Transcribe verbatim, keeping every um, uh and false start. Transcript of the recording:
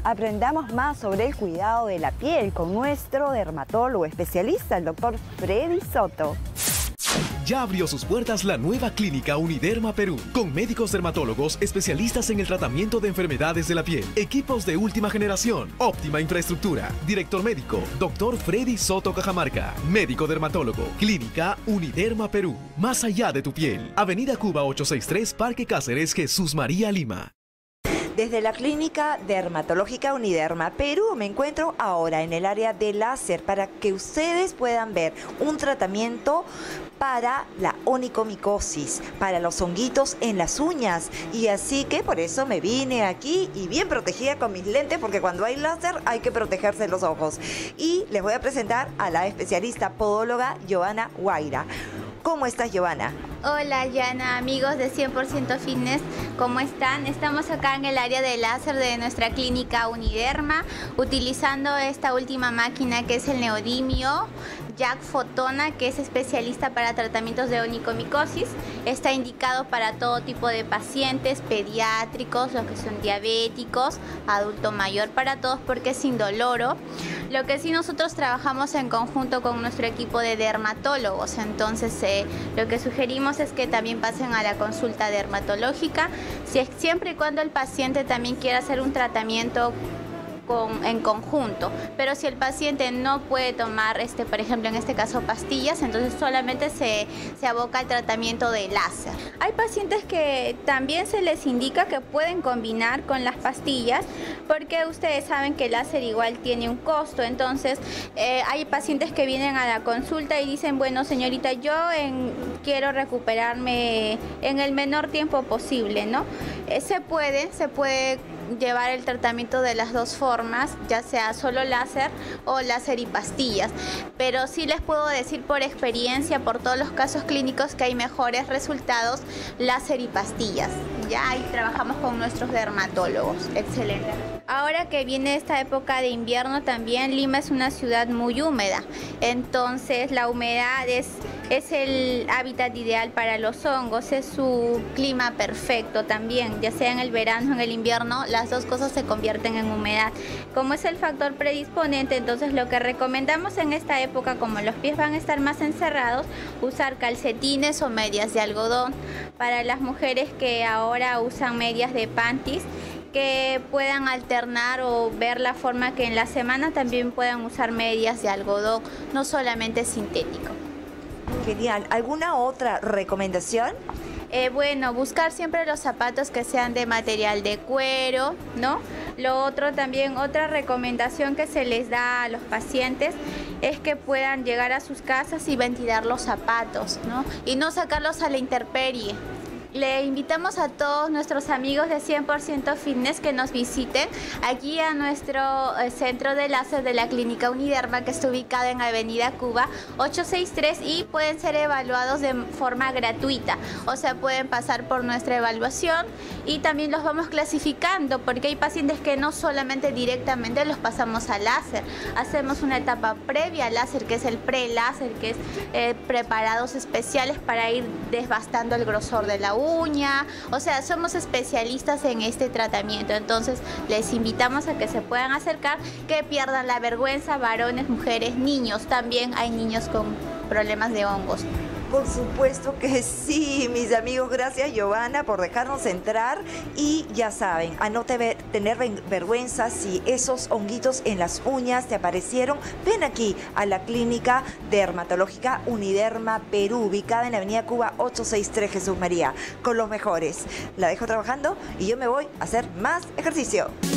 Aprendamos más sobre el cuidado de la piel con nuestro dermatólogo especialista, el doctor Freddy Soto. Ya abrió sus puertas la nueva clínica Uniderma Perú, con médicos dermatólogos especialistas en el tratamiento de enfermedades de la piel, equipos de última generación, óptima infraestructura, director médico, doctor Freddy Soto Cajamarca, médico dermatólogo, clínica Uniderma Perú, más allá de tu piel, Avenida Cuba ochocientos sesenta y tres, Parque Cáceres, Jesús María, Lima. Desde la Clínica Dermatológica Uniderma Perú me encuentro ahora en el área de láser para que ustedes puedan ver un tratamiento para la onicomicosis, para los honguitos en las uñas. Y así que por eso me vine aquí y bien protegida con mis lentes, porque cuando hay láser hay que protegerse los ojos. Y les voy a presentar a la especialista podóloga Joana Guaira. ¿Cómo estás, Joana? Hola, Yana, amigos de cien por ciento Fitness, ¿cómo están? Estamos acá en el área de láser de nuestra clínica Uniderma, utilizando esta última máquina que es el neodimio Jack Fotona, que es especialista para tratamientos de onicomicosis. Está indicado para todo tipo de pacientes, pediátricos, los que son diabéticos, adulto mayor, para todos, porque es indoloro. Lo que sí, nosotros trabajamos en conjunto con nuestro equipo de dermatólogos, entonces eh, lo que sugerimos es que también pasen a la consulta dermatológica, si es, siempre y cuando el paciente también quiera hacer un tratamiento Con, en conjunto, pero si el paciente no puede tomar, este, por ejemplo, en este caso pastillas, entonces solamente se, se aboca al tratamiento de láser. Hay pacientes que también se les indica que pueden combinar con las pastillas, porque ustedes saben que el láser igual tiene un costo, entonces eh, hay pacientes que vienen a la consulta y dicen, bueno, señorita, yo en, quiero recuperarme en el menor tiempo posible, ¿no? Eh, se puede, se puede llevar el tratamiento de las dos formas, ya sea solo láser o láser y pastillas, pero sí les puedo decir por experiencia, por todos los casos clínicos, que hay mejores resultados láser y pastillas. Ya ahí trabajamos con nuestros dermatólogos. Excelente. Ahora que viene esta época de invierno también, Lima es una ciudad muy húmeda, entonces la humedad es, es el hábitat ideal para los hongos, es su clima perfecto también, ya sea en el verano o en el invierno, las dos cosas se convierten en humedad. Como es el factor predisponente, entonces lo que recomendamos en esta época, como los pies van a estar más encerrados, usar calcetines o medias de algodón. Para las mujeres que ahora usan medias de panties, que puedan alternar o ver la forma que en la semana también puedan usar medias de algodón, no solamente sintético. Genial. ¿Alguna otra recomendación? Eh, bueno, buscar siempre los zapatos que sean de material de cuero, ¿no? Lo otro también, otra recomendación que se les da a los pacientes es que puedan llegar a sus casas y ventilar los zapatos, ¿no? Y no sacarlos a la intemperie. Le invitamos a todos nuestros amigos de cien por ciento Fitness que nos visiten aquí a nuestro eh, centro de láser de la Clínica Uniderma, que está ubicado en Avenida Cuba ochocientos sesenta y tres, y pueden ser evaluados de forma gratuita, o sea, pueden pasar por nuestra evaluación y también los vamos clasificando, porque hay pacientes que no solamente directamente los pasamos a láser, hacemos una etapa previa al láser, que es el pre-láser, que es eh, preparados especiales para ir desbastando el grosor de la uña, o sea, somos especialistas en este tratamiento, entonces les invitamos a que se puedan acercar, que pierdan la vergüenza, varones, mujeres, niños, también hay niños con problemas de hongos. Por supuesto que sí, mis amigos. Gracias, Joana, por dejarnos entrar. Y ya saben, a no te tener vergüenza si esos honguitos en las uñas te aparecieron. Ven aquí a la Clínica Dermatológica Uniderma Perú, ubicada en la Avenida Cuba ochocientos sesenta y tres, Jesús María, con los mejores. La dejo trabajando y yo me voy a hacer más ejercicio.